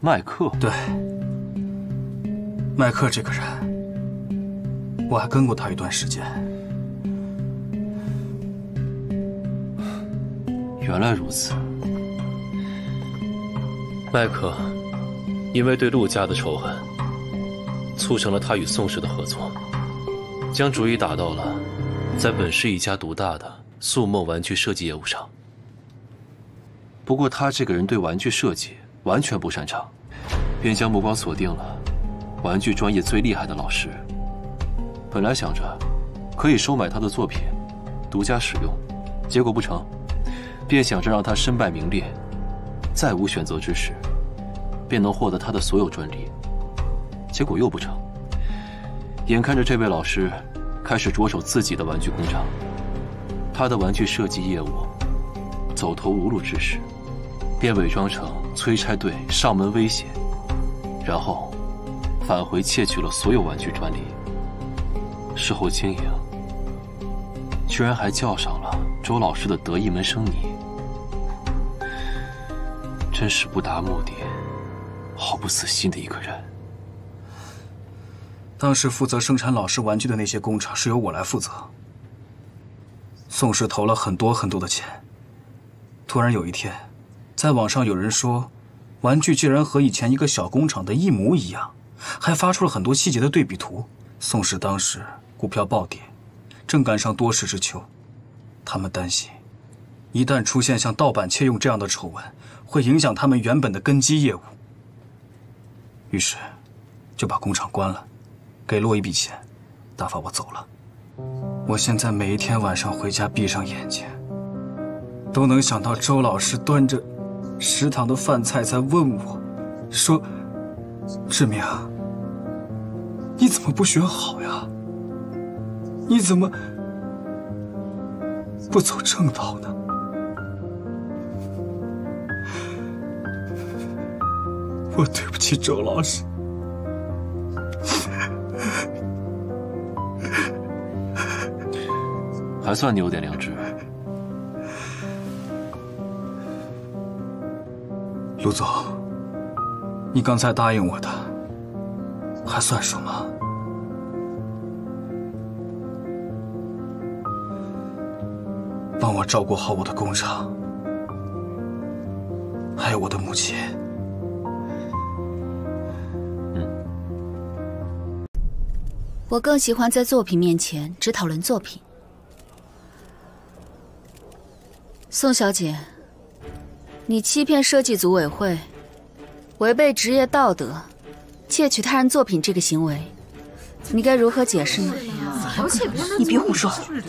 麦克？ 对，麦克这个人，我还跟过他一段时间。 原来如此。 麦克因为对陆家的仇恨，促成了他与宋氏的合作，将主意打到了在本市一家独大的素梦玩具设计业务上。 不过他这个人对玩具设计完全不擅长，便将目光锁定了玩具专业最厉害的老师。本来想着可以收买他的作品，独家使用，结果不成，便想着让他身败名裂，再无选择之时，便能获得他的所有专利。结果又不成，眼看着这位老师开始着手自己的玩具工厂，他的玩具设计业务走投无路之时，便伪装成催差队上门威胁，然后返回窃取了所有玩具专利。事后经营居然还叫上了周老师的得意门生你，真是不达目的毫不死心的一个人。 当时负责生产老师玩具的那些工厂是由我来负责，宋氏投了很多很多的钱。突然有一天，在网上有人说，玩具竟然和以前一个小工厂的一模一样，还发出了很多细节的对比图。宋氏当时股票暴跌，正赶上多事之秋，他们担心，一旦出现像盗版窃用这样的丑闻，会影响他们原本的根基业务。于是，就把工厂关了，给了我一笔钱，打发我走了。我现在每一天晚上回家闭上眼睛，都能想到周老师端着食堂的饭菜在问我，说：“志明，你怎么不学好呀？你怎么不走正道呢？”我对不起周老师。 还算你有点良知。 陆总，你刚才答应我的，还算数吗？帮我照顾好我的工厂，还有我的母亲。 我更喜欢在作品面前只讨论作品。宋小姐，你欺骗设计组委会，违背职业道德，窃取他人作品这个行为，你该如何解释呢？ 你别胡说！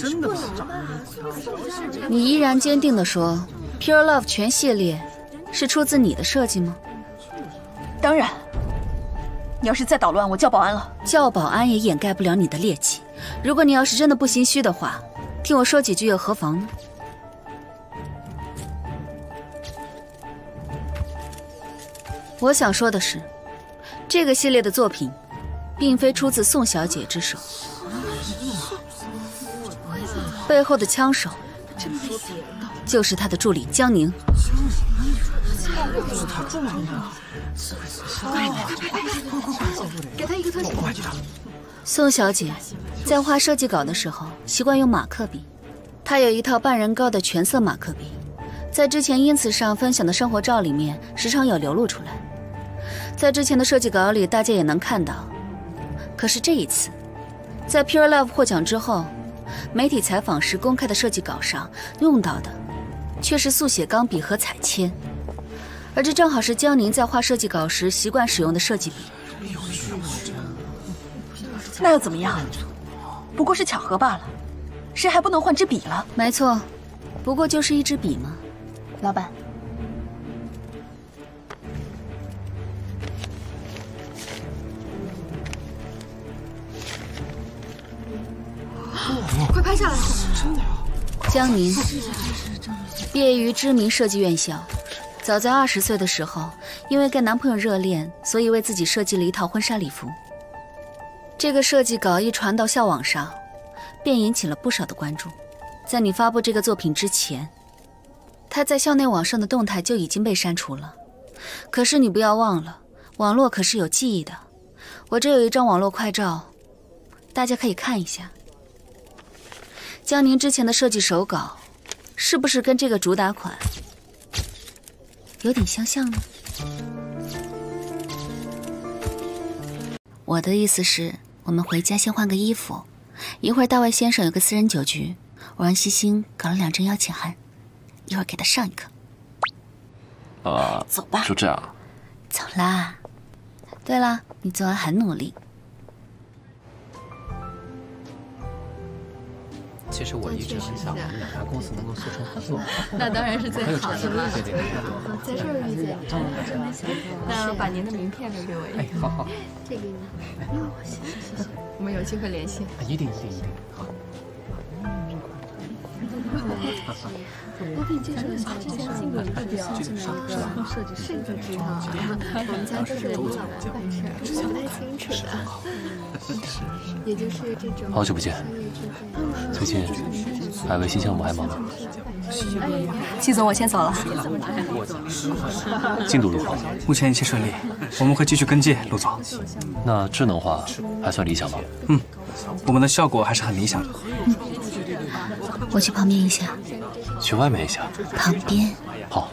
你依然坚定地说 ，Pure Love 全系列是出自你的设计吗？ 当然。你要是再捣乱，我叫保安了。 叫保安也掩盖不了你的劣迹。如果你要是真的不心虚的话，听我说几句又何妨呢？我想说的是，这个系列的作品，并非出自宋小姐之手，背后的枪手就是她的助理江宁。 给他一个特写。 宋小姐在画设计稿的时候习惯用马克笔，她有一套半人高的全色马克笔，在之前因此上分享的生活照里面时常有流露出来，在之前的设计稿里大家也能看到。可是这一次，在 Pure Love 获奖之后，媒体采访时公开的设计稿上用到的却是速写钢笔和彩铅，而这正好是江宁在画设计稿时习惯使用的设计笔。 那又怎么样？不过是巧合罢了，谁还不能换支笔了？ 没错，不过就是一支笔嘛。 老板， 快拍下来！ 江宁毕业于知名设计院校，早在20岁的时候，因为跟男朋友热恋，所以为自己设计了一套婚纱礼服。这个设计稿一传到校网上，便引起了不少的关注。在你发布这个作品之前，他在校内网上的动态就已经被删除了。可是你不要忘了， 网络可是有记忆的。我这有一张网络快照，大家可以看一下。将您之前的设计手稿，是不是跟这个主打款有点相像呢？我的意思是，我们回家先换个衣服，一会儿大卫先生有个私人酒局，我让西星搞了2针邀请函，一会儿给他上一课。 走吧。 就这样。 走啦。对了，你昨晚很努力。 其实我一直很想我们2家公司能够促成合作。 那当然是最好的了。 对， 在这儿遇见，真没想到。那把您的名片留给我一个。 好。 这个呢？谢谢。我们有机会联系。 一定。好。 我给你介绍一下，之前新闻代表进来一个设计师就知道，我们家就是我老板办事，不太清楚的。也就是这种。 好久不见，最近海卫新项目还忙吗？ 季总，我先走了。 进度如何？ 目前一切顺利，我们会继续跟进，陆总。 那智能化还算理想吗？ 我们的效果还是很理想的。 我去旁边一下。 去外面一下。 旁边。 好。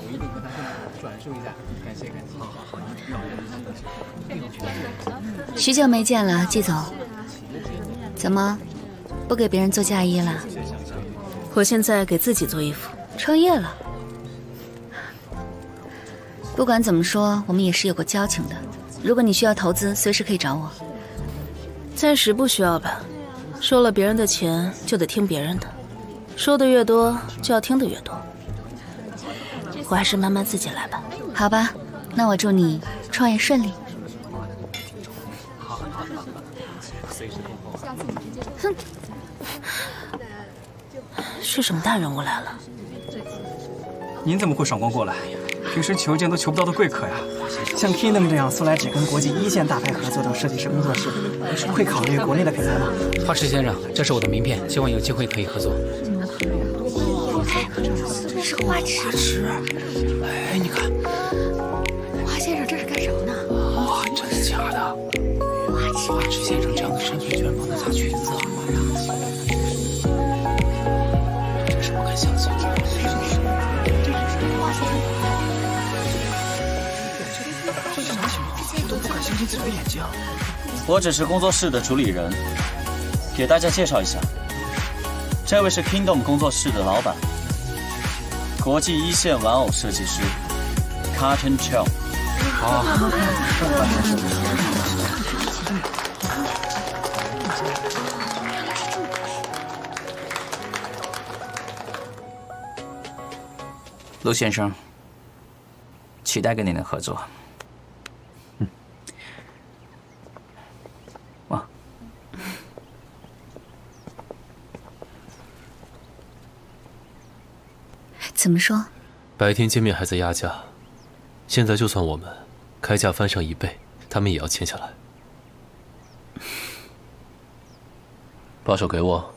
许久没见了，季总。怎么，不给别人做嫁衣了？ 我现在给自己做衣服， 创业了。不管怎么说，我们也是有过交情的。如果你需要投资，随时可以找我。 暂时不需要吧。收了别人的钱，就得听别人的。收的越多，就要听的越多。我还是慢慢自己来吧。 好吧，那我祝你创业顺利。 哼，是什么大人物来了？ 您怎么会爽光过来？平时求见都求不到的贵客呀！ 像 Kingdom 这样素来只跟国际1线大牌合作的设计师工作室，会考虑国内的品牌吗？ 花池先生，这是我的名片，希望有机会可以合作。 这是花池。 哎，你看， 花先生这是干什么呢？ 哇，真的假的？花池先生这样的身份居然帮他嫁裙子，这是不敢相信。 我只是工作室的主理人，给大家介绍一下，这位是 Kingdom 工作室的老板，国际1线玩偶设计师 Carton Chow。 陆先生，期待跟您的合作。 怎么说？ 白天见面还在压价，现在就算我们开价翻上1倍，他们也要签下来。把手给我。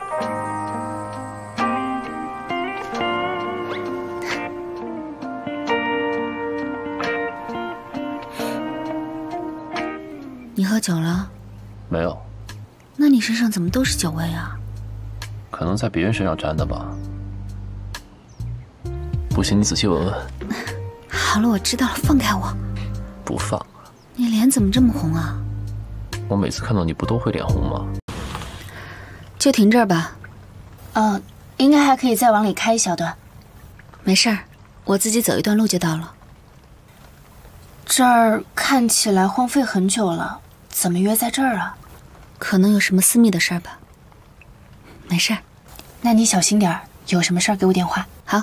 你喝酒了？ 没有。 那你身上怎么都是酒味啊？ 可能在别人身上沾的吧。不行，你仔细闻闻。 好了，我知道了，放开我！ 不放。 你脸怎么这么红啊？ 我每次看到你不都会脸红吗？ 就停这儿吧。 应该还可以再往里开一小段。 没事儿，我自己走一段路就到了。 这儿看起来荒废很久了，怎么约在这儿啊？ 可能有什么私密的事儿吧。没事儿， 那你小心点儿，有什么事儿给我电话。 好。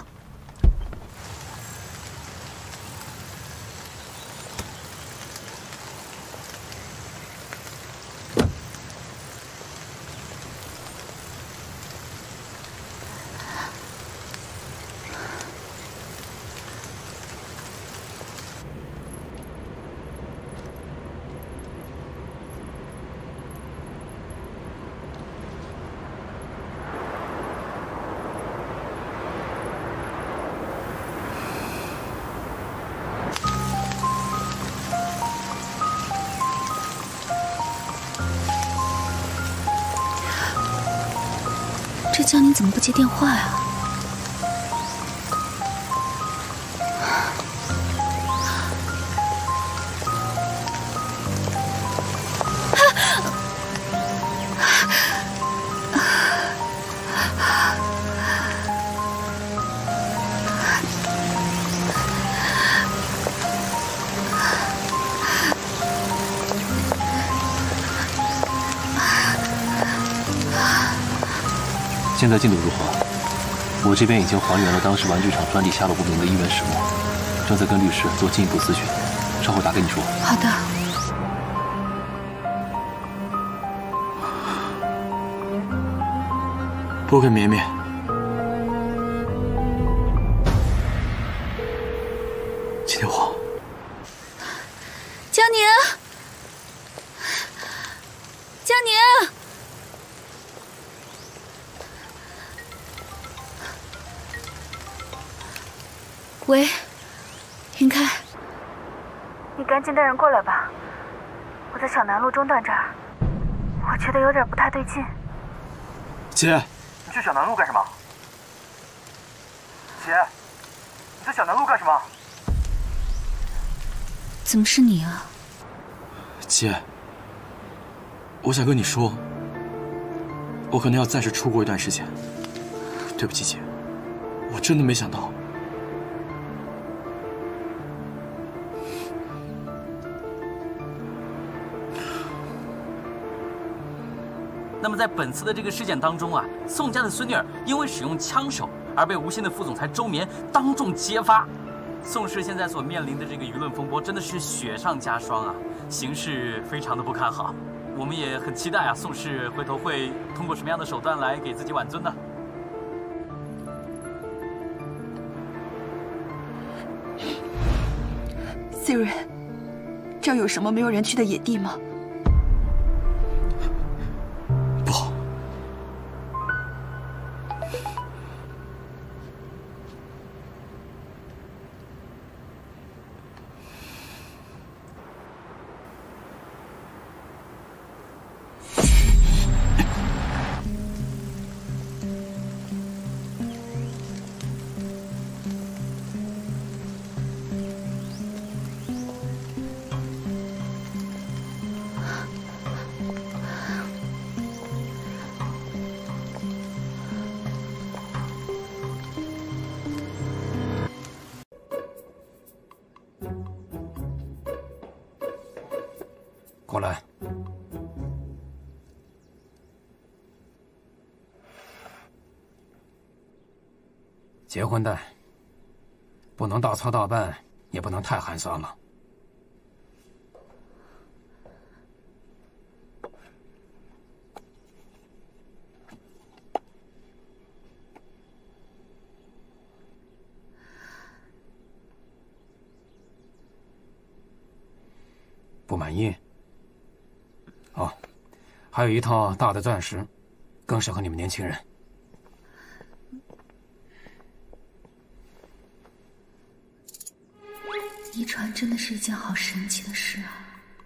这江宁怎么不接电话呀？ 现在进度如何？我这边已经还原了当时玩具厂专利下落不明的医院始末，正在跟律师做进一步咨询，稍后打给你说。 好的。 拨给绵绵。接电话。 江宁，江宁。喂，云开， 你赶紧带人过来吧，我在小南路中段这儿，我觉得有点不太对劲。 姐， 你去小南路干什么？姐，你在小南路干什么？ 怎么是你啊？ 姐，我想跟你说，我可能要暂时出国一段时间。对不起，姐，我真的没想到。 那么在本次的这个事件当中啊，宋家的孙女儿因为使用枪手而被无锡的副总裁周绵当众揭发。宋氏现在所面临的这个舆论风波真的是雪上加霜啊，形势非常的不看好。我们也很期待啊，宋氏回头会通过什么样的手段来给自己挽尊呢 ？Siri， 这儿有什么没有人去的野地吗？ 不好。 过来。结婚的，不能大操大办，也不能太寒酸了。不满意？哦，还有一套大的钻石，更适合你们年轻人。 遗传真的是一件好神奇的事啊！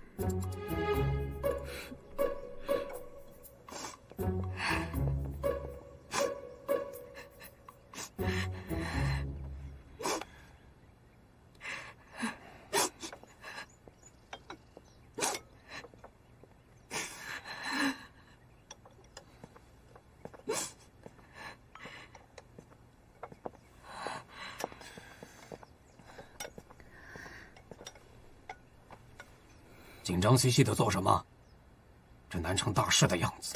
紧张兮兮的做什么？这难成大事的样子。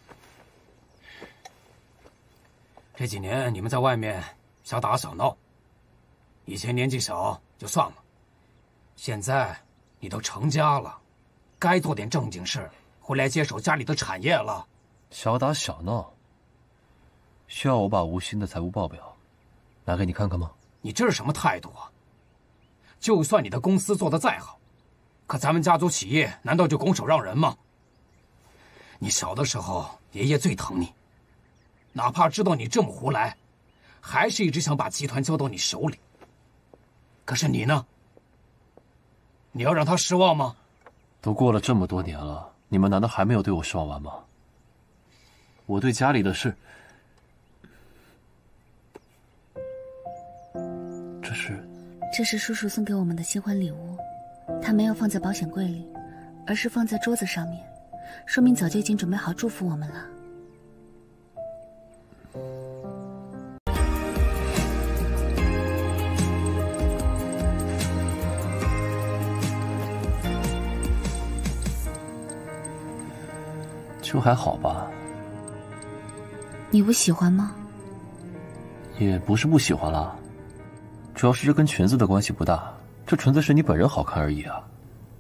这几年你们在外面小打小闹，以前年纪小就算了，现在你都成家了，该做点正经事，回来接手家里的产业了。 小打小闹？需要我把吴昕的财务报表拿给你看看吗？ 你这是什么态度啊？就算你的公司做得再好，可咱们家族企业难道就拱手让人吗？你小的时候，爷爷最疼你，哪怕知道你这么胡来，还是一直想把集团交到你手里。可是你呢？你要让他失望吗？ 都过了这么多年了，你们难道还没有对我失望完吗？我对家里的事， 这是叔叔送给我们的新婚礼物，他没有放在保险柜里，而是放在桌子上面，说明早就已经准备好祝福我们了。 就还好吧。 你不喜欢吗？ 也不是不喜欢啦，主要是这跟裙子的关系不大，这纯粹是你本人好看而已啊。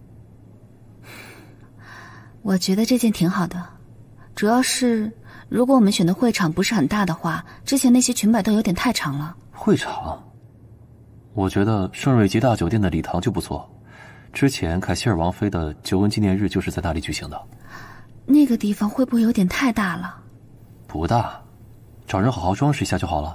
我觉得这件挺好的，主要是如果我们选的会场不是很大的话，之前那些裙摆都有点太长了。 会场？我觉得圣瑞吉大酒店的礼堂就不错，之前凯西尔王妃的9恩纪念日就是在那里举行的。 那个地方会不会有点太大了？ 不大，找人好好装饰一下就好了。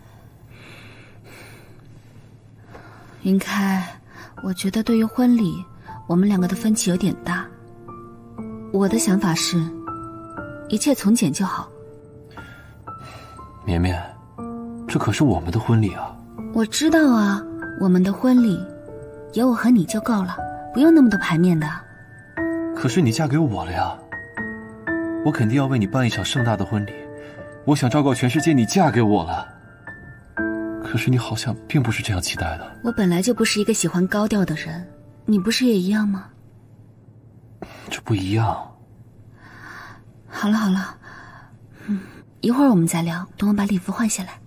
云开，我觉得对于婚礼，我们两个的分歧有点大。我的想法是，一切从简就好。 绵绵，这可是我们的婚礼啊！ 我知道啊，我们的婚礼，有我和你就够了，不用那么多排面的。 可是你嫁给我了呀，我肯定要为你办一场盛大的婚礼。我想昭告全世界，你嫁给我了。可是你好像并不是这样期待的。 我本来就不是一个喜欢高调的人，你不是也一样吗？ 这不一样。 好了好了，一会儿我们再聊，等我把礼服换下来。